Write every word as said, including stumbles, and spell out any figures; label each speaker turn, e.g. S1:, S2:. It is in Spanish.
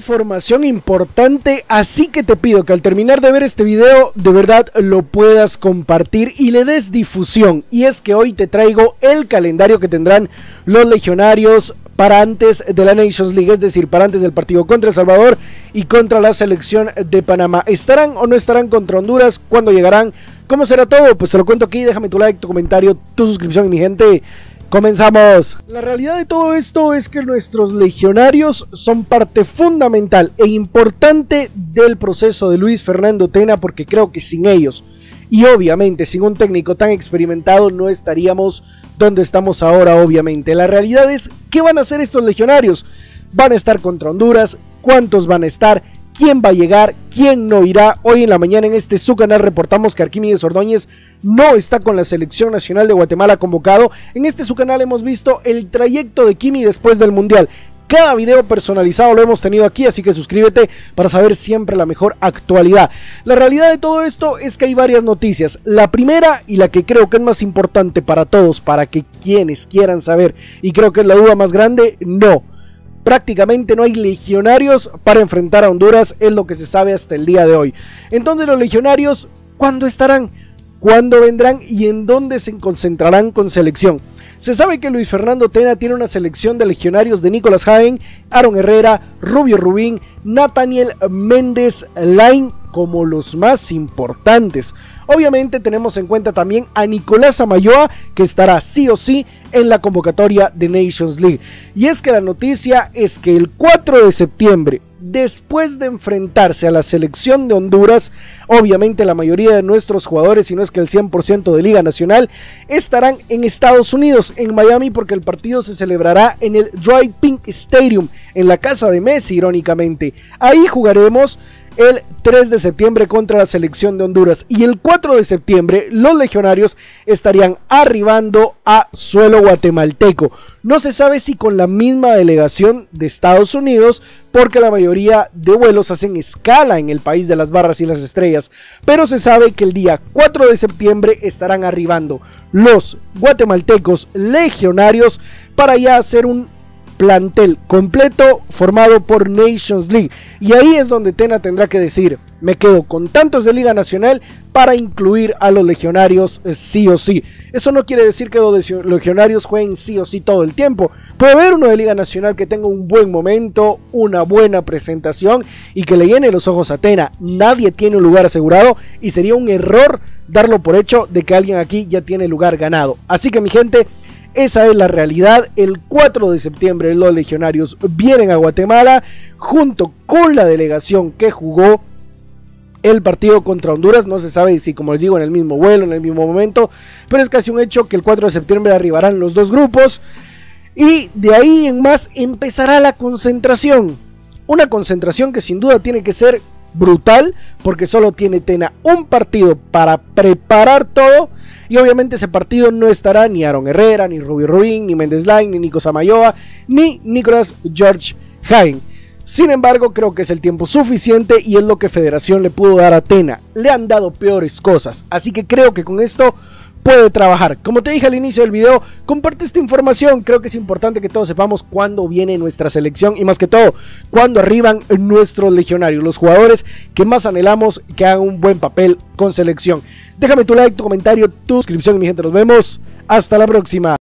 S1: Información importante, así que te pido que al terminar de ver este video de verdad lo puedas compartir y le des difusión. Y es que hoy te traigo el calendario que tendrán los legionarios para antes de la Nations League, es decir, para antes del partido contra El Salvador y contra la selección de Panamá. ¿Estarán o no estarán contra Honduras? ¿Cuándo llegarán? ¿Cómo será todo? Pues te lo cuento aquí, déjame tu like, tu comentario, tu suscripción, mi gente. ¡Comenzamos! La realidad de todo esto es que nuestros legionarios son parte fundamental e importante del proceso de Luis Fernando Tena, porque creo que sin ellos y obviamente sin un técnico tan experimentado no estaríamos donde estamos ahora. Obviamente la realidad es, ¿qué van a hacer estos legionarios? ¿Van a estar contra Honduras? ¿Cuántos van a estar? ¿Quién va a llegar? ¿Quién no irá? Hoy en la mañana en este su canal reportamos que Arquímedes Ordóñez no está con la selección nacional de Guatemala convocado. En este su canal hemos visto el trayecto de Kimi después del mundial. Cada video personalizado lo hemos tenido aquí, así que suscríbete para saber siempre la mejor actualidad. La realidad de todo esto es que hay varias noticias. La primera, y la que creo que es más importante para todos, para que quienes quieran saber, y creo que es la duda más grande, no. Prácticamente no hay legionarios para enfrentar a Honduras, es lo que se sabe hasta el día de hoy. Entonces los legionarios, ¿cuándo estarán? ¿Cuándo vendrán? ¿Y en dónde se concentrarán con selección? Se sabe que Luis Fernando Tena tiene una selección de legionarios de Nicolás Jaén, Aaron Herrera, Rubio Rubín, Nathaniel Méndez Lain como los más importantes. Obviamente tenemos en cuenta también a Nicolás Amayoa, que estará sí o sí en la convocatoria de Nations League. Y es que la noticia es que el cuatro de septiembre, después de enfrentarse a la selección de Honduras, obviamente la mayoría de nuestros jugadores, si no es que el cien por ciento de Liga Nacional, estarán en Estados Unidos, en Miami, porque el partido se celebrará en el Dry Pink Stadium, en la casa de Messi, irónicamente. Ahí jugaremos el tres de septiembre contra la selección de Honduras, y el cuatro de septiembre los legionarios estarían arribando a suelo guatemalteco. No se sabe si con la misma delegación de Estados Unidos, porque la mayoría de vuelos hacen escala en el país de las barras y las estrellas, pero se sabe que el día cuatro de septiembre estarán arribando los guatemaltecos legionarios para ya hacer un plantel completo formado por Nations League, y ahí es donde Tena tendrá que decir: me quedo con tantos de Liga Nacional para incluir a los legionarios eh, sí o sí. Eso no quiere decir que los legionarios jueguen sí o sí todo el tiempo. Puede haber uno de Liga Nacional que tenga un buen momento, una buena presentación y que le llene los ojos a Tena. Nadie tiene un lugar asegurado y sería un error darlo por hecho de que alguien aquí ya tiene lugar ganado. Así que mi gente, esa es la realidad. El cuatro de septiembre los legionarios vienen a Guatemala junto con la delegación que jugó el partido contra Honduras. No se sabe si, como les digo, en el mismo vuelo, en el mismo momento, pero es casi un hecho que el cuatro de septiembre arribarán los dos grupos, y de ahí en más empezará la concentración. Una concentración que sin duda tiene que ser brutal, porque solo tiene Tena un partido para preparar todo, y obviamente ese partido no estará ni Aaron Herrera, ni Rubio Rubín, ni Méndez Lain, ni Nico Samayoa, ni Nicolás George Jaén. Sin embargo, creo que es el tiempo suficiente y es lo que Federación le pudo dar a Tena. Le han dado peores cosas, así que creo que con esto puede trabajar. Como te dije al inicio del video, comparte esta información. Creo que es importante que todos sepamos cuándo viene nuestra selección y más que todo, cuándo arriban nuestros legionarios, los jugadores que más anhelamos que hagan un buen papel con selección. Déjame tu like, tu comentario, tu suscripción, mi gente. Nos vemos. Hasta la próxima.